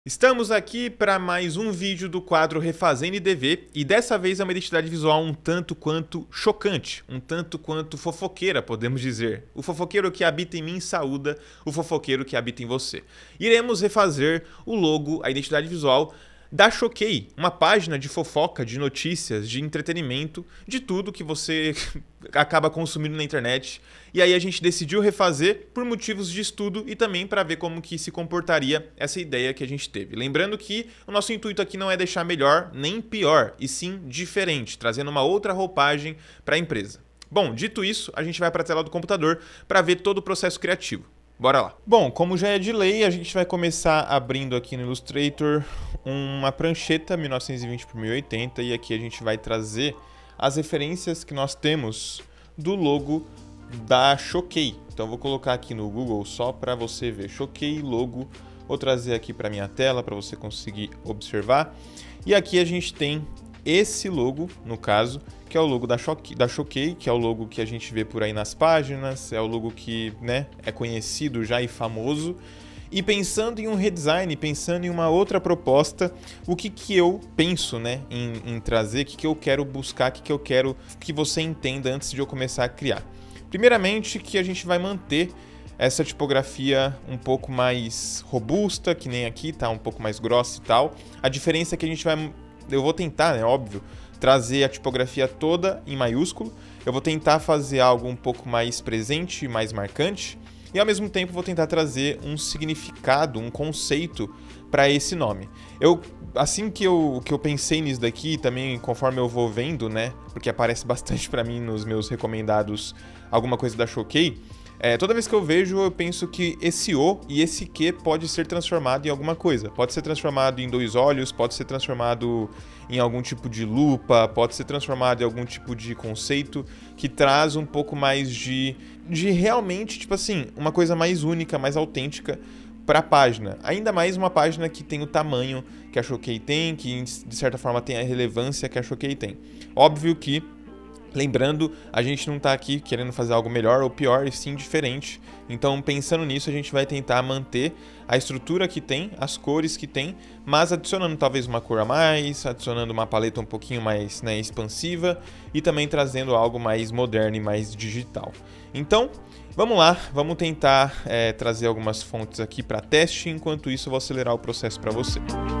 Estamos aqui para mais um vídeo do quadro Refazendo IDV e dessa vez é uma identidade visual um tanto quanto chocante, um tanto quanto fofoqueira, podemos dizer. O fofoqueiro que habita em mim saúda o fofoqueiro que habita em você. Iremos refazer o logo, a identidade visual da Choquei, uma página de fofoca, de notícias, de entretenimento, de tudo que você acaba consumindo na internet. E aí a gente decidiu refazer por motivos de estudo e também para ver como que se comportaria essa ideia que a gente teve. Lembrando que o nosso intuito aqui não é deixar melhor nem pior, e sim diferente, trazendo uma outra roupagem para a empresa. Bom, dito isso, a gente vai para a tela do computador para ver todo o processo criativo. Bora lá. Bom, como já é de lei, a gente vai começar abrindo aqui no Illustrator uma prancheta 1920 por 1080 e aqui a gente vai trazer as referências que nós temos do logo da Choquei. Então vou colocar aqui no Google só para você ver Choquei logo. Vou trazer aqui para minha tela para você conseguir observar. E aqui a gente tem esse logo, no caso, que é o logo da Choquei, que é o logo que a gente vê por aí nas páginas, é o logo que, né, é conhecido já e famoso. E pensando em um redesign, pensando em uma outra proposta, o que eu penso, né, em trazer, o que eu quero buscar, o que eu quero que você entenda antes de eu começar a criar. Primeiramente, que a gente vai manter essa tipografia um pouco mais robusta, que nem aqui, tá um pouco mais grossa e tal. A diferença é que eu vou tentar, né, óbvio, trazer a tipografia toda em maiúsculo. Eu vou tentar fazer algo um pouco mais presente, mais marcante. E ao mesmo tempo vou tentar trazer um significado, um conceito para esse nome. Assim que eu pensei nisso daqui, também conforme eu vou vendo, né, porque aparece bastante para mim nos meus recomendados alguma coisa da Choquei, toda vez que eu vejo, eu penso que esse O e esse Q pode ser transformado em alguma coisa. Pode ser transformado em dois olhos, pode ser transformado em algum tipo de lupa, pode ser transformado em algum tipo de conceito que traz um pouco mais de realmente, tipo assim, uma coisa mais única, mais autêntica para a página. Ainda mais uma página que tem o tamanho que a Choquei tem, que de certa forma tem a relevância que a Choquei tem. Óbvio que, lembrando, a gente não está aqui querendo fazer algo melhor ou pior, e sim diferente. Então, pensando nisso, a gente vai tentar manter a estrutura que tem, as cores que tem, mas adicionando talvez uma cor a mais, adicionando uma paleta um pouquinho mais, né, expansiva e também trazendo algo mais moderno e mais digital. Então, vamos lá, vamos tentar trazer algumas fontes aqui para teste, enquanto isso eu vou acelerar o processo para você.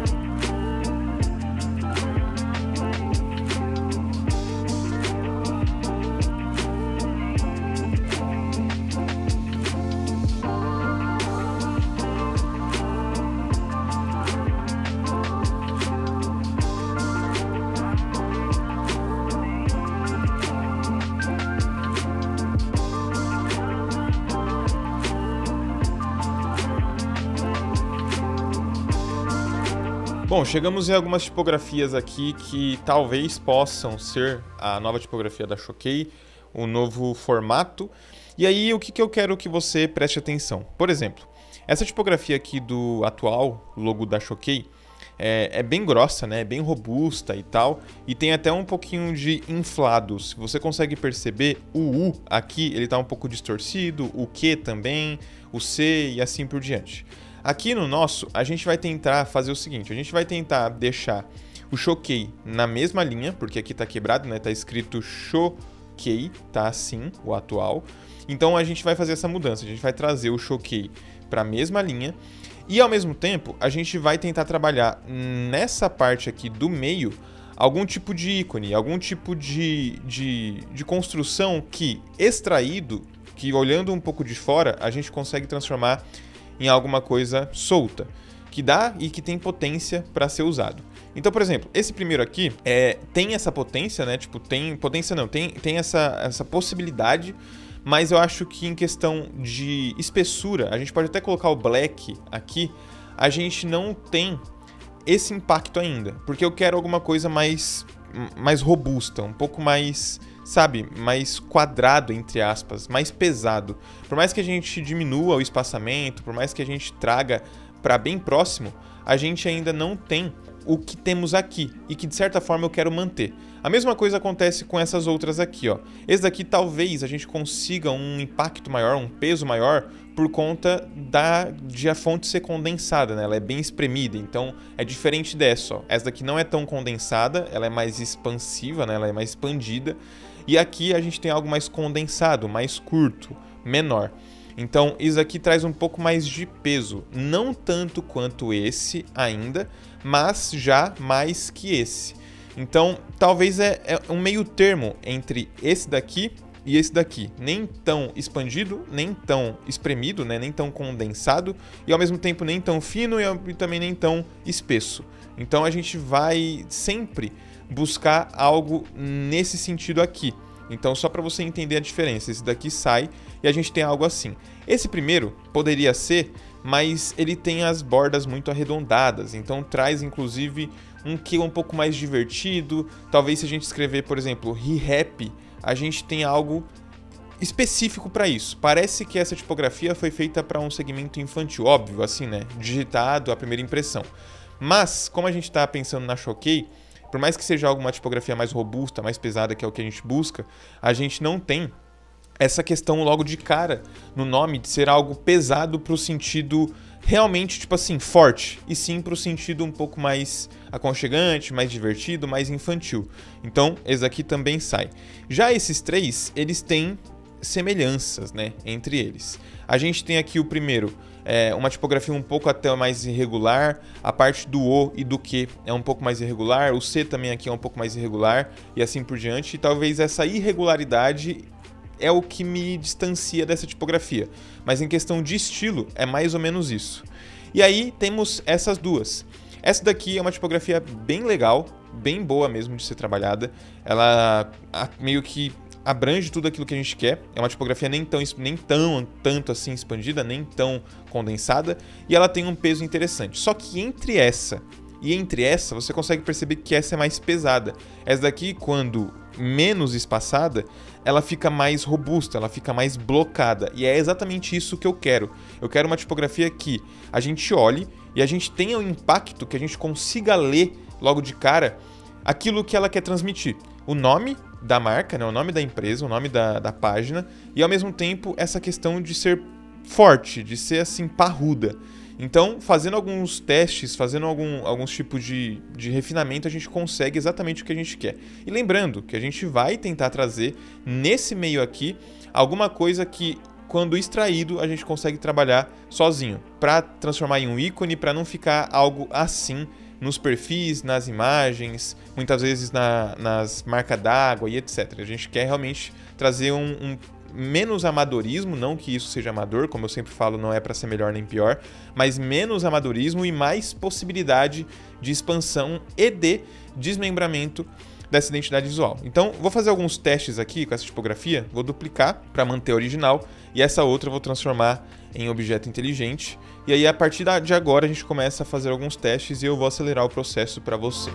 Bom, chegamos em algumas tipografias aqui que talvez possam ser a nova tipografia da Choquei, o novo formato. E aí, o que eu quero que você preste atenção? Por exemplo, essa tipografia aqui do atual logo da Choquei é bem grossa, né? Bem robusta e tal, e tem até um pouquinho de inflado. Se você consegue perceber, o U aqui ele tá um pouco distorcido, o Q também, o C e assim por diante. Aqui no nosso, a gente vai tentar fazer o seguinte, a gente vai tentar deixar o Choquei na mesma linha, porque aqui tá quebrado, né? Tá escrito Choquei, tá assim, o atual. Então a gente vai fazer essa mudança, a gente vai trazer o Choquei para a mesma linha e ao mesmo tempo a gente vai tentar trabalhar nessa parte aqui do meio algum tipo de ícone, algum tipo de construção que extraído, que olhando um pouco de fora, a gente consegue transformar em alguma coisa solta, que dá e que tem potência para ser usado. Então, por exemplo, esse primeiro aqui tem essa potência, né? Tipo, tem potência não, tem essa possibilidade, mas eu acho que em questão de espessura, a gente pode até colocar o black aqui, a gente não tem esse impacto ainda, porque eu quero alguma coisa mais robusta, um pouco mais, sabe, mais quadrado, entre aspas, mais pesado. Por mais que a gente diminua o espaçamento, por mais que a gente traga para bem próximo, a gente ainda não tem o que temos aqui e que de certa forma eu quero manter. A mesma coisa acontece com essas outras aqui, ó. Esse daqui talvez a gente consiga um impacto maior, um peso maior por conta de a fonte ser condensada, né? Ela é bem espremida, então é diferente dessa, ó. Essa daqui não é tão condensada, ela é mais expansiva, né? Ela é mais expandida. E aqui a gente tem algo mais condensado, mais curto, menor. Então isso aqui traz um pouco mais de peso, não tanto quanto esse ainda, mas já mais que esse. Então talvez é um meio termo entre esse daqui e esse daqui, nem tão expandido, nem tão espremido, né? Nem tão condensado e ao mesmo tempo nem tão fino e também nem tão espesso. Então a gente vai sempre buscar algo nesse sentido aqui. Então só para você entender a diferença, esse daqui sai e a gente tem algo assim. Esse primeiro poderia ser, mas ele tem as bordas muito arredondadas, então traz inclusive um que um pouco mais divertido. Talvez se a gente escrever, por exemplo, He-Happy, a gente tem algo específico para isso. Parece que essa tipografia foi feita para um segmento infantil, óbvio, assim, né? Digitado à primeira impressão. Mas, como a gente está pensando na Choquei, por mais que seja alguma tipografia mais robusta, mais pesada, que é o que a gente busca, a gente não tem essa questão logo de cara no nome de ser algo pesado para o sentido realmente, tipo assim, forte, e sim para o sentido um pouco mais aconchegante, mais divertido, mais infantil. Então, esse aqui também sai. Já esses três, eles têm semelhanças, né, entre eles. A gente tem aqui o primeiro, uma tipografia um pouco até mais irregular, a parte do O e do Q é um pouco mais irregular, o C também aqui é um pouco mais irregular e assim por diante, e talvez essa irregularidade é o que me distancia dessa tipografia, mas em questão de estilo é mais ou menos isso. E aí temos essas duas. Essa daqui é uma tipografia bem legal, bem boa mesmo de ser trabalhada, ela meio que abrange tudo aquilo que a gente quer, é uma tipografia nem tanto assim expandida, nem tão condensada, e ela tem um peso interessante. Só que entre essa e entre essa, você consegue perceber que essa é mais pesada. Essa daqui, quando menos espaçada, ela fica mais robusta, ela fica mais blocada, e é exatamente isso que eu quero. Eu quero uma tipografia que a gente olhe e a gente tenha o impacto, que a gente consiga ler logo de cara aquilo que ela quer transmitir. O nome da marca, né, o nome da empresa, o nome da página, e ao mesmo tempo essa questão de ser forte, de ser assim parruda. Então, fazendo alguns testes, fazendo alguns tipos de refinamento, a gente consegue exatamente o que a gente quer. E lembrando que a gente vai tentar trazer nesse meio aqui alguma coisa que, quando extraído, a gente consegue trabalhar sozinho, para transformar em um ícone, para não ficar algo assim nos perfis, nas imagens, muitas vezes nas marcas d'água e etc. A gente quer realmente trazer um menos amadorismo, não que isso seja amador, como eu sempre falo, não é para ser melhor nem pior, mas menos amadorismo e mais possibilidade de expansão e de desmembramento dessa identidade visual. Então, vou fazer alguns testes aqui com essa tipografia, vou duplicar para manter a original e essa outra eu vou transformar em objeto inteligente. E aí, a partir de agora, a gente começa a fazer alguns testes e eu vou acelerar o processo para você.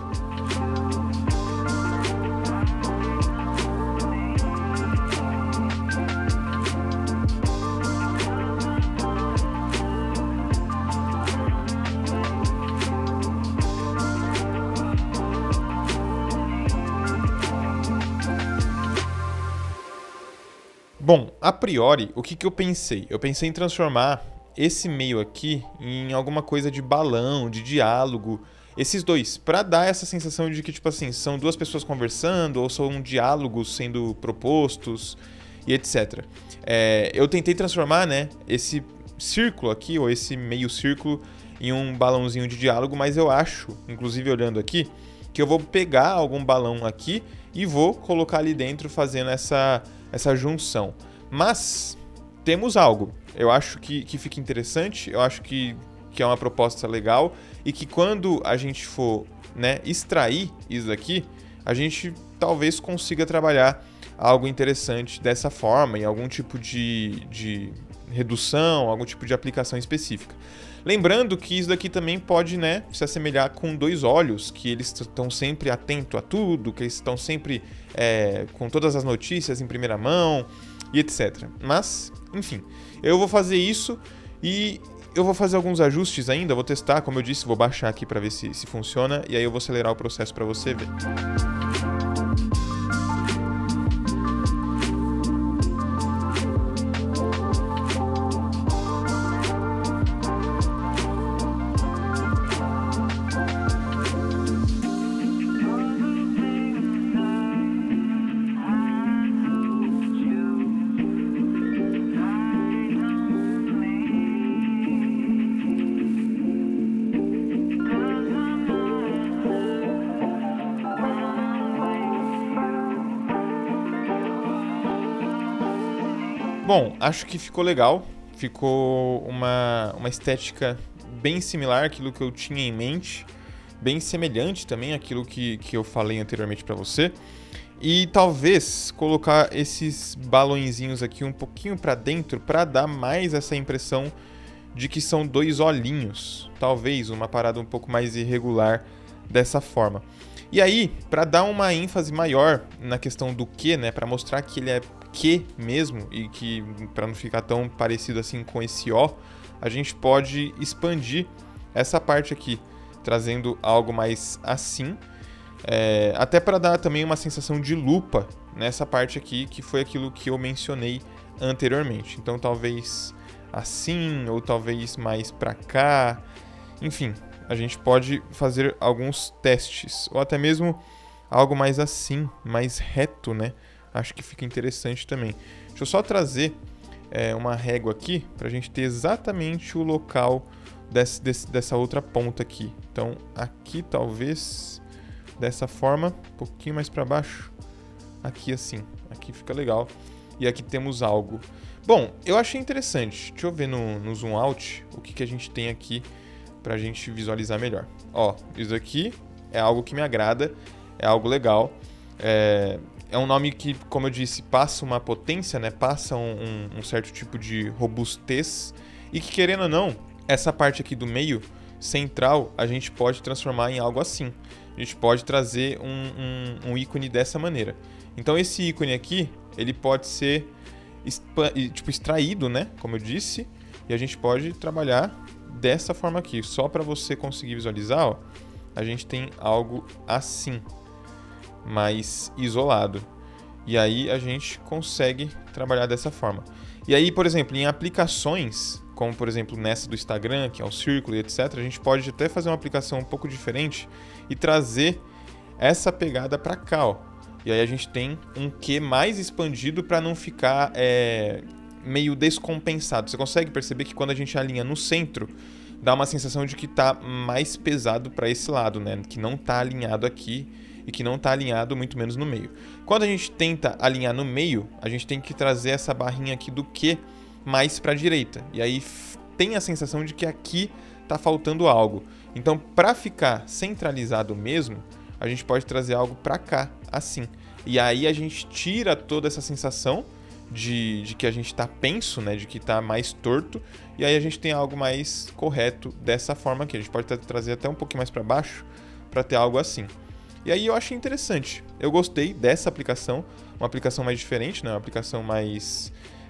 Bom, a priori, o que eu pensei? Eu pensei em transformar esse meio aqui em alguma coisa de balão, de diálogo, esses dois, para dar essa sensação de que, tipo assim, são duas pessoas conversando ou são diálogos sendo propostos e etc. Eu tentei transformar, né, esse círculo aqui, ou esse meio círculo, em um balãozinho de diálogo, mas eu acho, inclusive olhando aqui, que eu vou pegar algum balão aqui e vou colocar ali dentro fazendo essa junção. Mas temos algo. Eu acho que fica interessante, eu acho que é uma proposta legal e que quando a gente for, né, extrair isso daqui, a gente talvez consiga trabalhar algo interessante dessa forma, em algum tipo de redução, algum tipo de aplicação específica. Lembrando que isso daqui também pode, né, se assemelhar com dois olhos, que eles estão sempre atentos a tudo, que eles estão sempre com todas as notícias em primeira mão e etc. Mas, enfim, eu vou fazer isso e eu vou fazer alguns ajustes ainda, vou testar, como eu disse, vou baixar aqui para ver se funciona, e aí eu vou acelerar o processo para você ver. Bom, acho que ficou legal, ficou uma estética bem similar àquilo que eu tinha em mente, bem semelhante também àquilo que eu falei anteriormente para você. E talvez colocar esses balõezinhos aqui um pouquinho para dentro para dar mais essa impressão de que são dois olhinhos, talvez uma parada um pouco mais irregular dessa forma. E aí, para dar uma ênfase maior na questão do que, né, para mostrar que ele é que mesmo e que para não ficar tão parecido assim com esse O, a gente pode expandir essa parte aqui, trazendo algo mais assim, até para dar também uma sensação de lupa nessa parte aqui, que foi aquilo que eu mencionei anteriormente. Então talvez assim, ou talvez mais para cá, enfim, a gente pode fazer alguns testes, ou até mesmo algo mais assim, mais reto, né? Acho que fica interessante também. Deixa eu só trazer uma régua aqui para a gente ter exatamente o local dessa outra ponta aqui. Então aqui talvez dessa forma, um pouquinho mais para baixo. Aqui assim, aqui fica legal. E aqui temos algo. Bom, eu achei interessante. Deixa eu ver no zoom out o que a gente tem aqui para a gente visualizar melhor. Ó, isso aqui é algo que me agrada, é algo legal. É um nome que, como eu disse, passa uma potência, né? Passa um certo tipo de robustez e que, querendo ou não, essa parte aqui do meio central a gente pode transformar em algo assim. A gente pode trazer um ícone dessa maneira. Então esse ícone aqui, ele pode ser extraído, né? Como eu disse, e a gente pode trabalhar dessa forma aqui. Só para você conseguir visualizar, ó, a gente tem algo assim, mais isolado. E aí a gente consegue trabalhar dessa forma. E aí, por exemplo, em aplicações, como por exemplo nessa do Instagram, que é o círculo e etc., a gente pode até fazer uma aplicação um pouco diferente e trazer essa pegada para cá, ó. E aí a gente tem um Q mais expandido para não ficar meio descompensado. Você consegue perceber que quando a gente alinha no centro, dá uma sensação de que está mais pesado para esse lado, né? Que não está alinhado aqui e que não está alinhado muito menos no meio. Quando a gente tenta alinhar no meio, a gente tem que trazer essa barrinha aqui do Q mais para a direita. E aí tem a sensação de que aqui está faltando algo. Então, para ficar centralizado mesmo, a gente pode trazer algo para cá, assim. E aí a gente tira toda essa sensação de que a gente está penso, né? De que está mais torto. E aí a gente tem algo mais correto dessa forma aqui. A gente pode trazer até um pouquinho mais para baixo para ter algo assim. E aí eu achei interessante. Eu gostei dessa aplicação, uma aplicação mais diferente, né? Uma aplicação mais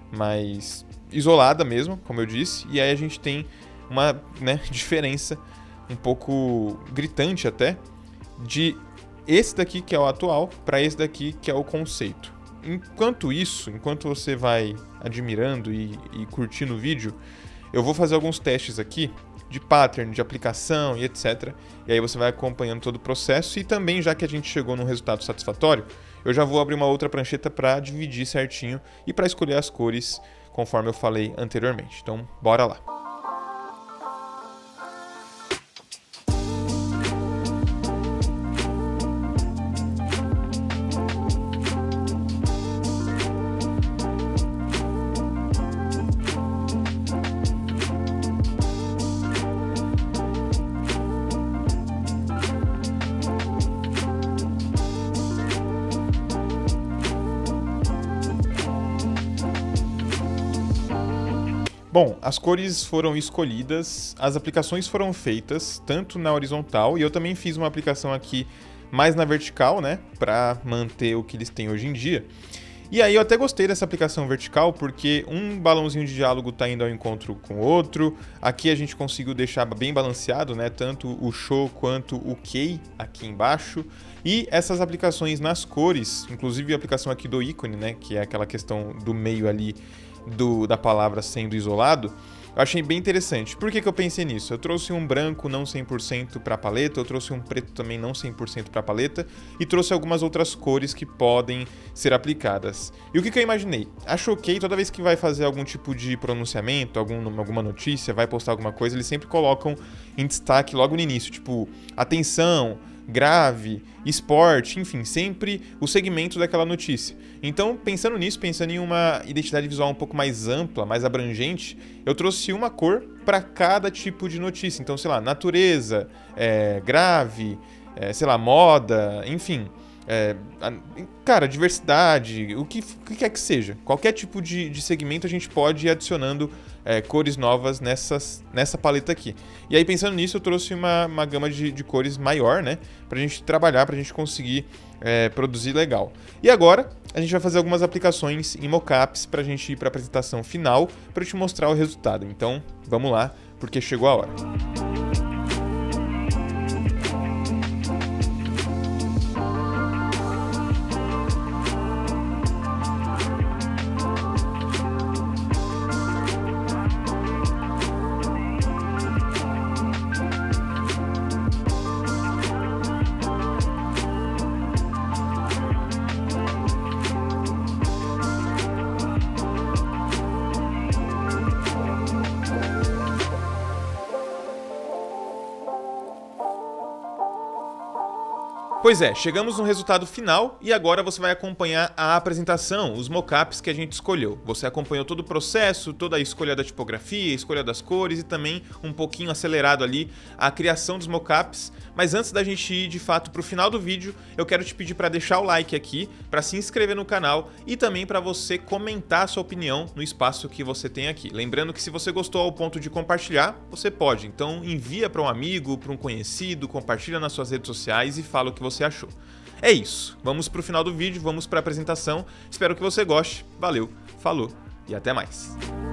isolada mesmo, como eu disse. E aí a gente tem uma, né, diferença um pouco gritante até de esse daqui que é o atual para esse daqui que é o conceito. Enquanto você vai admirando e curtindo o vídeo, eu vou fazer alguns testes aqui de pattern, de aplicação e etc. E aí você vai acompanhando todo o processo e também, já que a gente chegou num resultado satisfatório, eu já vou abrir uma outra prancheta para dividir certinho e para escolher as cores conforme eu falei anteriormente. Então, bora lá! Bom, as cores foram escolhidas, as aplicações foram feitas, tanto na horizontal, e eu também fiz uma aplicação aqui mais na vertical, né, para manter o que eles têm hoje em dia. E aí eu até gostei dessa aplicação vertical, porque um balãozinho de diálogo está indo ao encontro com o outro. Aqui a gente conseguiu deixar bem balanceado, né? Tanto o show quanto o key aqui embaixo. E essas aplicações nas cores, inclusive a aplicação aqui do ícone, né? Que é aquela questão do meio ali da palavra sendo isolado. Eu achei bem interessante. Por que eu pensei nisso? Eu trouxe um branco não 100% para a paleta, eu trouxe um preto também não 100% para a paleta e trouxe algumas outras cores que podem ser aplicadas. E o que eu imaginei? Acho ok, toda vez que vai fazer algum tipo de pronunciamento, alguma notícia, vai postar alguma coisa, eles sempre colocam em destaque logo no início, tipo, atenção, grave, esporte, enfim, sempre o segmento daquela notícia. Então, pensando nisso, pensando em uma identidade visual um pouco mais ampla, mais abrangente, eu trouxe uma cor para cada tipo de notícia. Então, sei lá, natureza, grave, sei lá, moda, enfim. Cara, diversidade, o que quer que seja. Qualquer tipo de segmento a gente pode ir adicionando cores novas nessa paleta aqui. E aí, pensando nisso, eu trouxe uma gama de cores maior, né? Pra gente trabalhar, pra gente conseguir produzir legal. E agora, a gente vai fazer algumas aplicações em mockups pra gente ir pra apresentação final, pra eu te mostrar o resultado. Então, vamos lá, porque chegou a hora. Pois é, chegamos no resultado final e agora você vai acompanhar a apresentação, os mockups que a gente escolheu. Você acompanhou todo o processo, toda a escolha da tipografia, a escolha das cores e também um pouquinho acelerado ali a criação dos mockups. Mas antes da gente ir de fato para o final do vídeo, eu quero te pedir para deixar o like aqui, para se inscrever no canal e também para você comentar a sua opinião no espaço que você tem aqui. Lembrando que se você gostou ao ponto de compartilhar, você pode. Então envia para um amigo, para um conhecido, compartilha nas suas redes sociais e fala o que você achou. É isso, vamos para o final do vídeo, vamos para a apresentação. Espero que você goste. Valeu, falou e até mais.